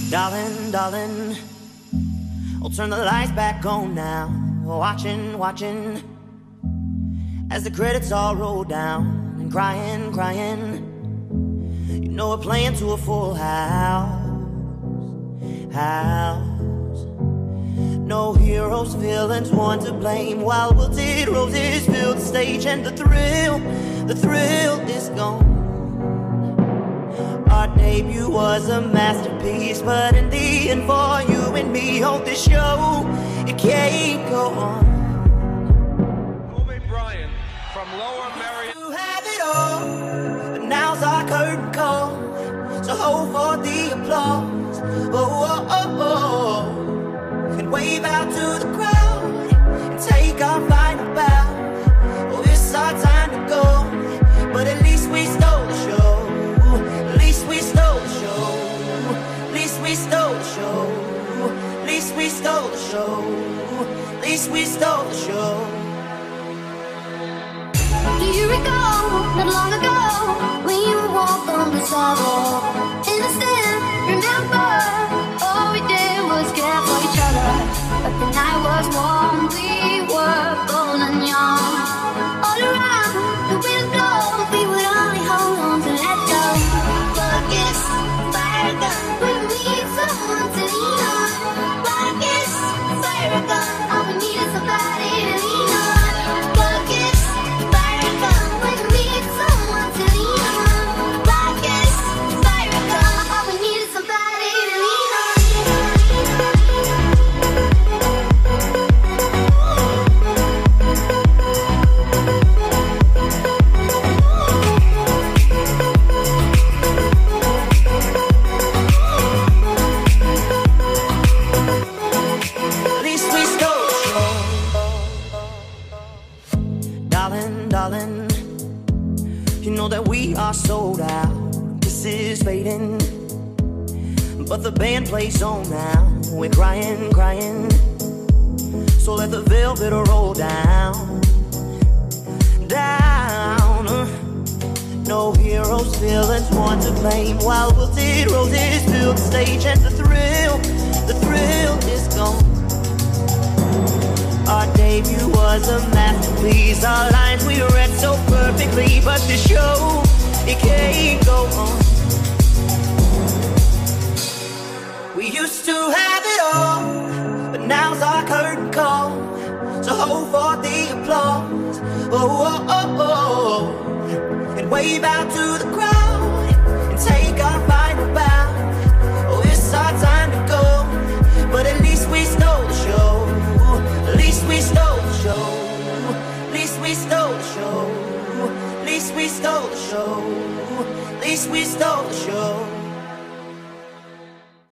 Darling, darling, I'll turn the lights back on now. Watching, watching as the credits all roll down. And crying, crying, you know we're playing to a full house. No heroes, villains, one to blame. While wilted roses fill the stage, and the thrill is gone. Our debut was a masterpiece, but in the end, for you and me on this show, it can't go on. Bryant from Lower Merion. You have it all, but now's our curtain call. So hold for the applause. Oh, oh, oh, oh. And wave out to the crowd and take our final bow. Oh, it's our time to go, but at least we stole the show. At least we stole the show. At least we stole the show. At least we stole the show. At least we stole the show. Do you recall, not long ago, when you walked on the sidewalk? Innocent, remember, all we did was care for each other. But the night was warm, we were bold and young. All around, the wind blows, we would only hold on to let go. Like it's fire gun, we need someone to lean on. Like it's fire gun, all we need is somebody to lean on. Like it's fire gun, we need someone to lean on. Like it's fire gun, all we need is somebody to lean on. At least we stole the show. Darling, darling, you know that we are sold out. This is fading, but the band plays on now. We're crying, crying, so let the velvet roll down, down. No heroes, villains, one to blame. While wilted roses fill the stage, and the thrill is gone. Our debut was a masterpiece. Our lines we read so perfectly, but the show, it can't go on. We used to have it all, but now's our curtain call. So hold for the applause. Oh, oh, oh, oh. And wave out to the crowd and take our final bow. Oh, it's our time to go, but at least we stole the show. At least we stole the show. At least we stole the show. At least we stole the show. At least we stole the show.